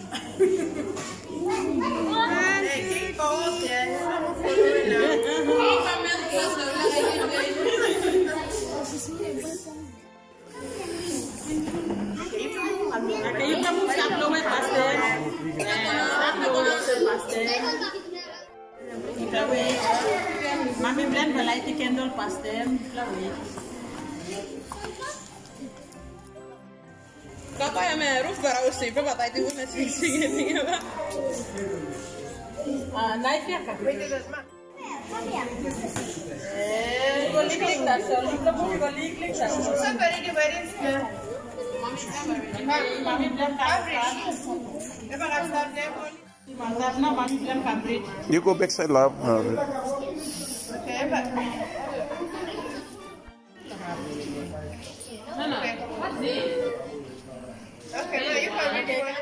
Kayo ka mo stop low may pastel. Stop low may pastel. Flower. Mami blend balay ti candle pastel. Flower. Kaka ya me roof bara usi pa patay ti una sige sige ba. Knife ya ka. Golik ta so golik ta so. Mami blend fabric. You go back side, love. Okay, but okay, well, you can read it.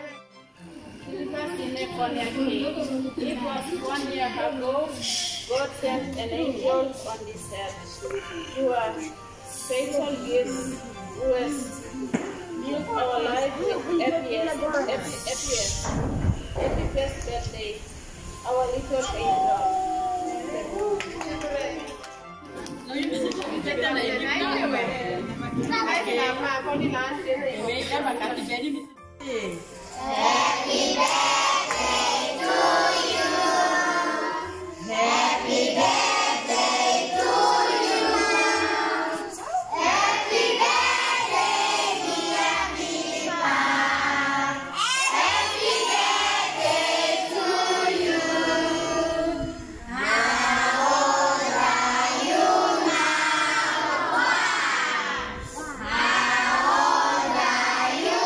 It was 1 year ago. God sent an angel on this earth. You are special gifts who has built our life with happiest. Happy first birthday, our little angel. Happy birthday to you. Happy birthday to you. Happy birthday, dear Pippa. Happy birthday to you. How old are you now? How old are you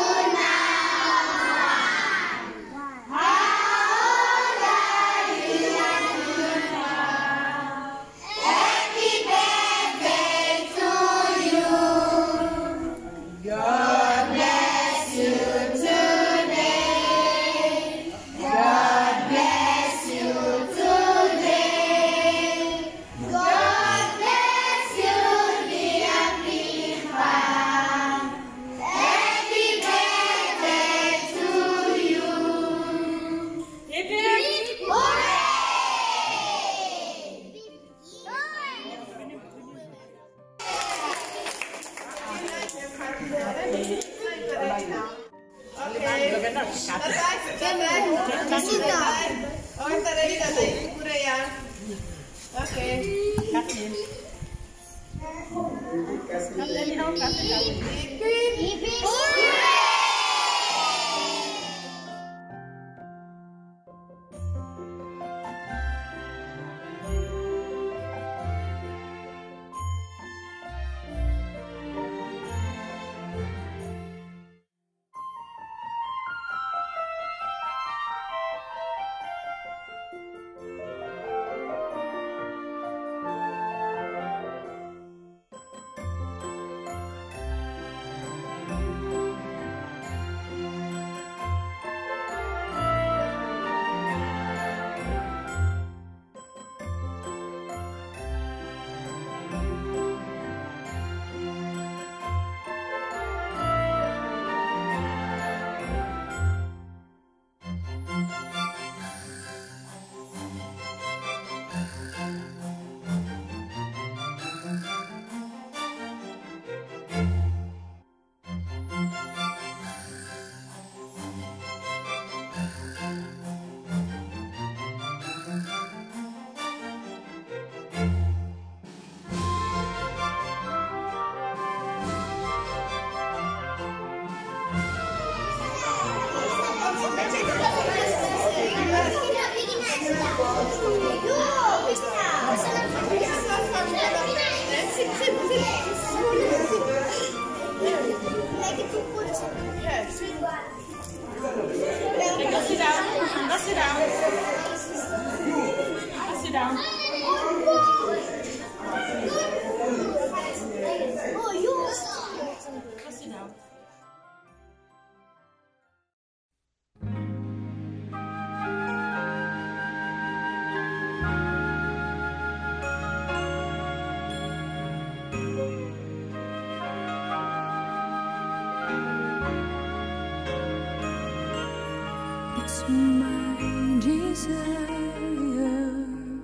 It's my desire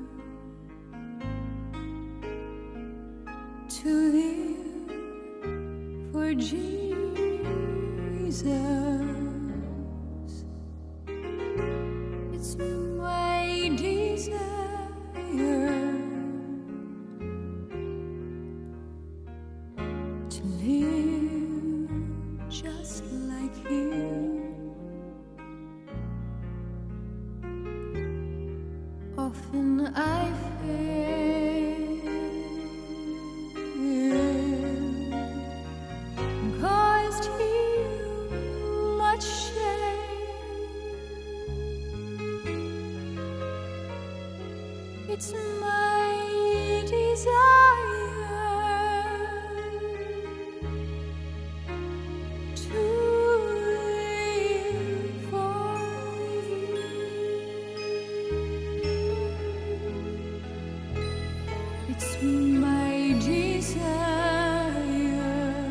to live for Jesus. It's my desire to live just like Him. Often I fail, caused Him much shame. It's my desire to live for You. It's my desire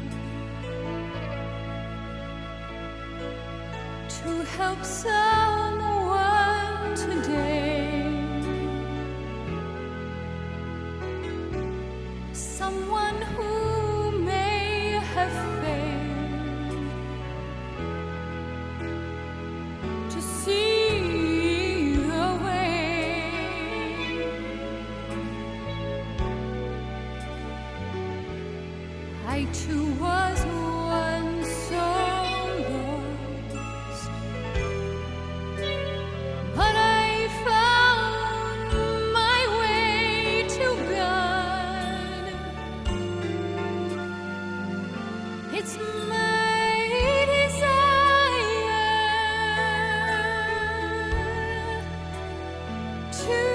to help someone today, someone who may have failed to see the way. I too was once so lost, but I found my way to God. It's my desire to